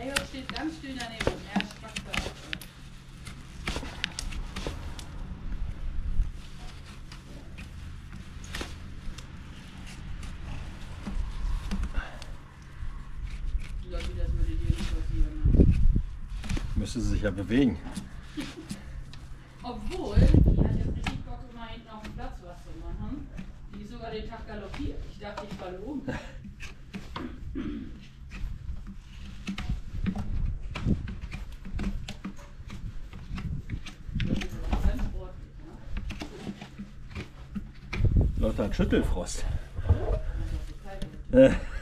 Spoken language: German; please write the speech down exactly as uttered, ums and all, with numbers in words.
Ejo steht ganz still daneben. Er spackt da auf. Leute, das würde dir nicht passieren. Ne? Müsste sie sich ja bewegen. Obwohl, die hat jetzt richtig Bock, immer hinten auf dem Platz was zu machen. Die ist sogar den Tag galoppiert. Ich dachte, ich falle um. Leute hat Schüttelfrost. Äh.